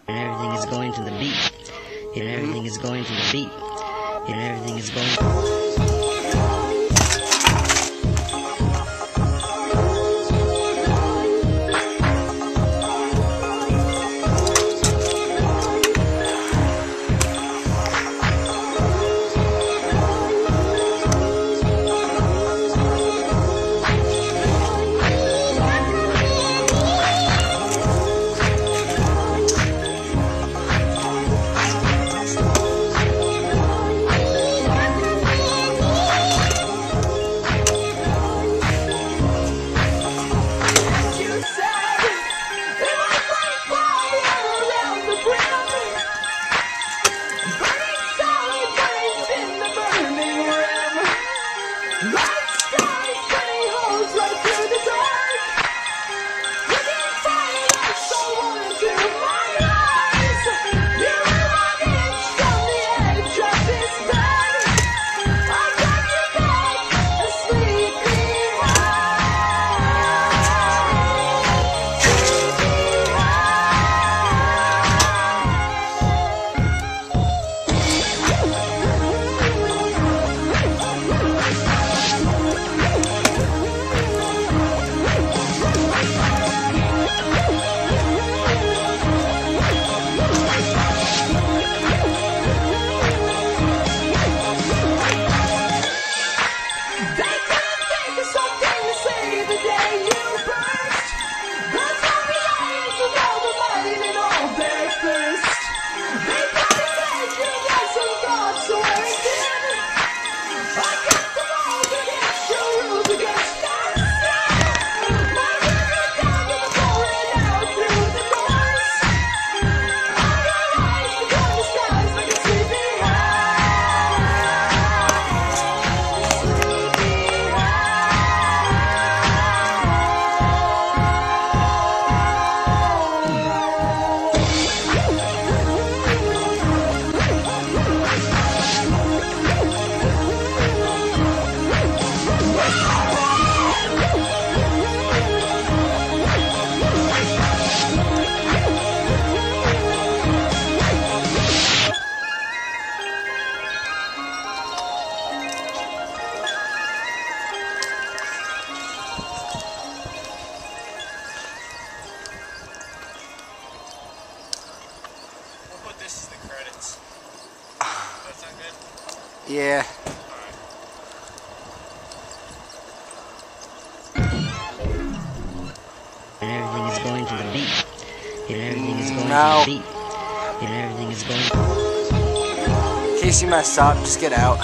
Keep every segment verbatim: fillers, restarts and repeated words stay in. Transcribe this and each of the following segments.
And everything is going to the beat. And everything is going to the beat. And everything is going. This is the credits. That sound good? Yeah. And everything is going to the beat. And everything is going no. to the beat. And everything is going. In case you messed up, just get out.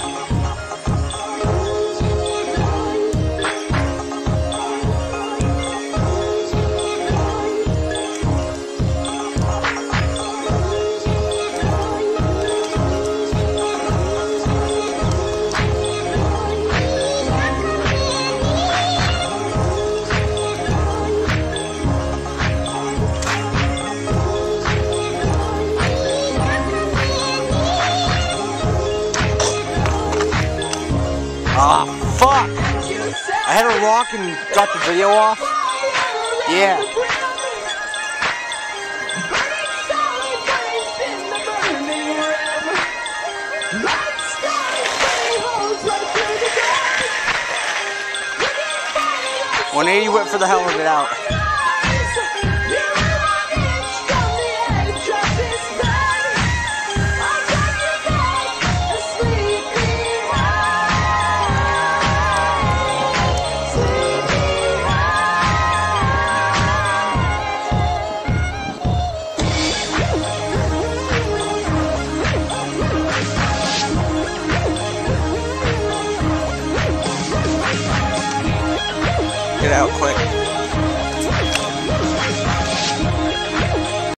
Ah, fuck! I had a rock and got the video off. Yeah. one eighty whip for the hell of it out. Get out quick.